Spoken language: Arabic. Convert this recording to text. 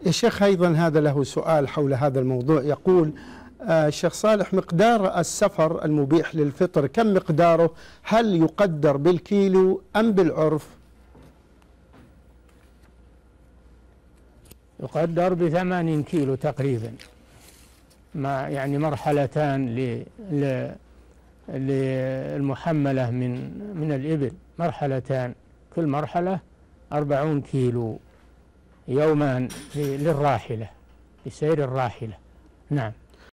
يا شيخ أيضا هذا له سؤال حول هذا الموضوع، يقول الشيخ صالح: مقدار السفر المبيح للفطر كم مقداره؟ هل يقدر بالكيلو أم بالعرف؟ يقدر ب80 كيلو تقريبا، يعني مرحلتان للمحملة من الإبل، مرحلتان، كل مرحلة 40 كيلو، يومان للراحلة، لسير الراحلة. نعم.